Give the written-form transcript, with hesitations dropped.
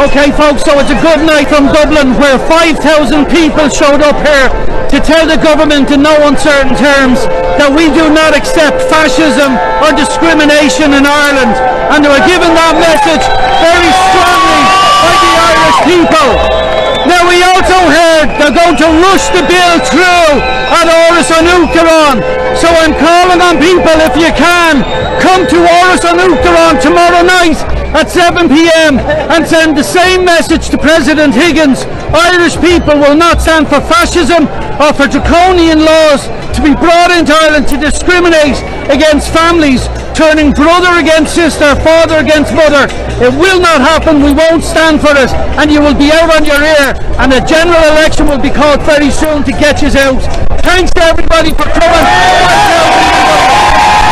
Okay folks, so it's a good night from Dublin where 5,000 people showed up here to tell the government in no uncertain terms that we do not accept fascism or discrimination in Ireland, and they were given that message very strongly by the Irish people. Now we also heard they're going to rush the bill through at Áras an Uachtaráin, so I'm calling on people, if you can, come to Áras an Uachtaráin tomorrow night at 7 p.m. and send the same message to President Higgins. Irish people will not stand for fascism or for draconian laws to be brought into Ireland to discriminate against families, turning brother against sister, father against mother. It will not happen. We won't stand for it, and you will be out on your ear, and a general election will be called very soon to get you out. Thanks to everybody for coming.